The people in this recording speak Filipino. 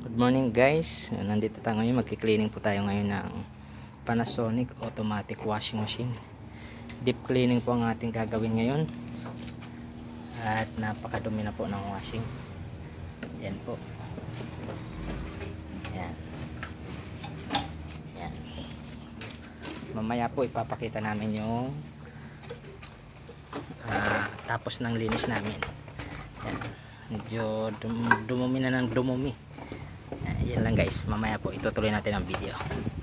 Good morning guys, nandito tayo ngayon, magki-cleaning po tayo ngayon ng Panasonic automatic washing machine. Deep cleaning po ang ating gagawin ngayon at napakadumi na po ng washing. Yan po, yan. Yan. Mamaya po ipapakita namin yung tapos ng linis namin. Yan. Medyo dumumi na ng dumumi. Yan lang guys, mamaya po itutuloy natin ang video.